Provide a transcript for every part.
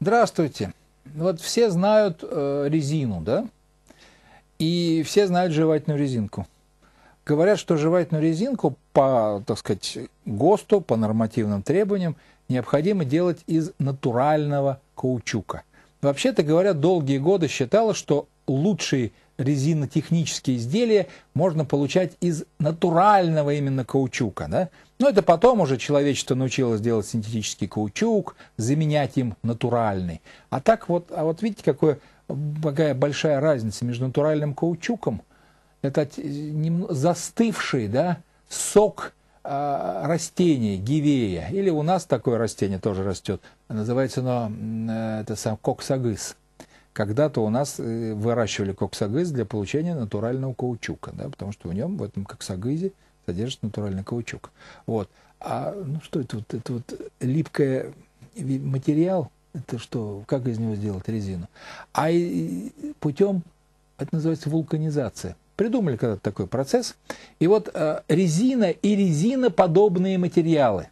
Здравствуйте. Вот все знают резину, да? И все знают жевательную резинку. Говорят, что жевательную резинку по, так сказать, ГОСТу, по нормативным требованиям, необходимо делать из натурального каучука. Вообще-то говоря, долгие годы считалось, что лучшие резинотехнические изделия можно получать из натурального именно каучука, да? Но это потом уже человечество научилось делать синтетический каучук, заменять им натуральный. А так вот, видите, какая большая разница между натуральным каучуком, это застывший, да, сок растения, гивея, или у нас такое растение тоже растет, называется оно это сам коксагыз. Когда-то у нас выращивали коксагыз для получения натурального каучука, да, потому что в нем, в этом коксагызе, содержится натуральный каучук. Вот. Ну что это вот? Это вот липкий материал, это что, как из него сделать резину? Путем, это называется вулканизация. Придумали когда-то такой процесс. И вот резина и резиноподобные материалы.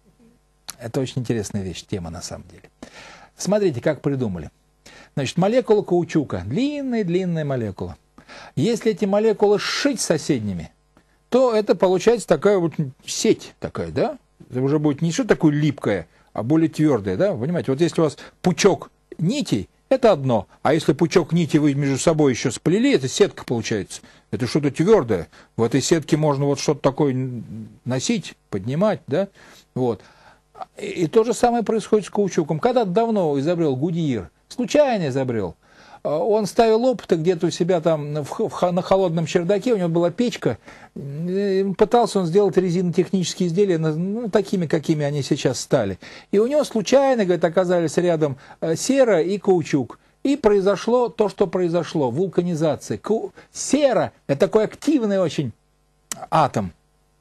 Это очень интересная вещь, тема на самом деле. Смотрите, как придумали. Значит, молекула каучука, длинная молекула. Если эти молекулы сшить с соседними, то это получается такая вот сеть такая, да? Это уже будет не что такое липкое, а более твердое, да? Понимаете, вот если у вас пучок нитей, это одно, а если пучок нити вы между собой еще сплели, это сетка получается. Это что-то твердое. В этой сетке можно вот что-то такое носить, поднимать, да? Вот. И то же самое происходит с каучуком. Когда-то давно изобрел Гудьер, случайно изобрел. Он ставил опыты где-то у себя там на холодном чердаке, у него была печка, пытался он сделать резинотехнические изделия, ну, такими, какими они сейчас стали. И у него случайно, говорит, оказались рядом сера и каучук. И произошло то, что произошло, вулканизация. Сера – это такой активный очень атом.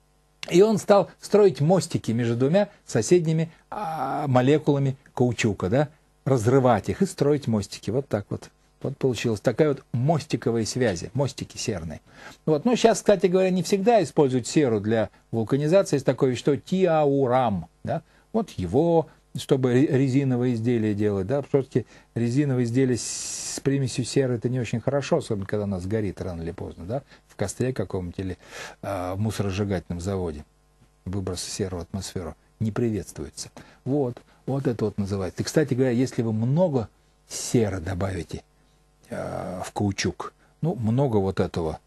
И он стал строить мостики между двумя соседними молекулами каучука, да? Разрывать их и строить мостики. Вот так вот. Вот получилась такая вот мостиковые связи, мостики серные. Вот. Ну, сейчас, кстати говоря, не всегда используют серу для вулканизации. Есть такое вещество тиаурам. Да? Вот его, чтобы резиновые изделия делать. Да? Все-таки резиновые изделия с примесью серы это не очень хорошо, особенно когда у нас горит рано или поздно. Да? В костре каком-нибудь или в мусоросжигательном заводе. Выброс серы в атмосферу не приветствуется. Вот это вот называется. И, кстати говоря, если вы много серы добавите в каучук, ну, много вот этого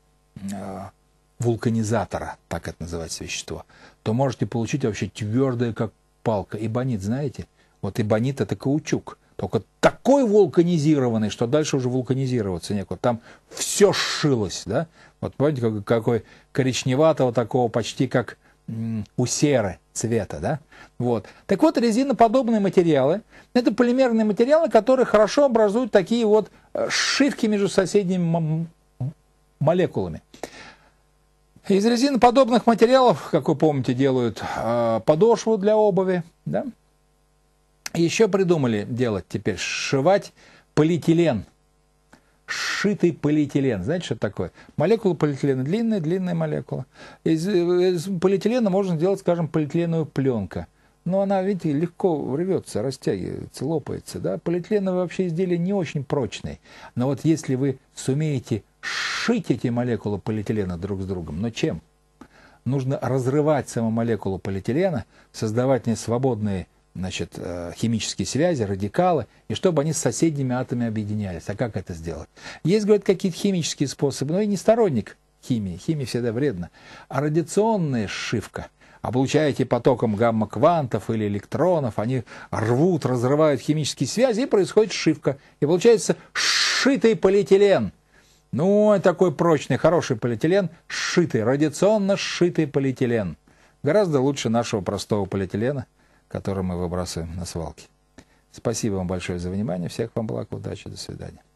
вулканизатора, так это называется вещество, то можете получить вообще твердое, как палка. Эбонит, знаете? Вот эбонит это каучук. Только такой вулканизированный, что дальше уже вулканизироваться некуда. Там все сшилось, да? Вот помните, какой коричневатого такого, почти как у серы цвета, да? Вот. Так вот, резиноподобные материалы – это полимерные материалы, которые хорошо образуют такие вот сшивки между соседними молекулами. Из резиноподобных материалов, как вы помните, делают подошву для обуви, да? Еще придумали делать теперь, сшивать полиэтилен. Сшитый полиэтилен. Знаете, что это такое? Молекула полиэтилена длинная молекула. Из полиэтилена можно сделать, скажем, полиэтиленовую пленку. Но она, видите, легко рвется, растягивается, лопается. Да? Полиэтиленовые вообще изделия не очень прочные. Но вот если вы сумеете сшить эти молекулы полиэтилена друг с другом, но чем? Нужно разрывать саму молекулу полиэтилена, создавать свободные, значит, химические связи, радикалы, и чтобы они с соседними атомами объединялись. А как это сделать? Есть, говорят, какие-то химические способы, но я не сторонник химии. Химия всегда вредна. А радиационная сшивка. А получаете потоком гамма-квантов или электронов, они рвут, разрывают химические связи, и происходит сшивка. И получается сшитый полиэтилен. Ну, такой прочный, хороший полиэтилен, сшитый, радиационно сшитый полиэтилен. Гораздо лучше нашего простого полиэтилена, который мы выбрасываем на свалке. Спасибо вам большое за внимание. Всех вам благ, удачи, до свидания.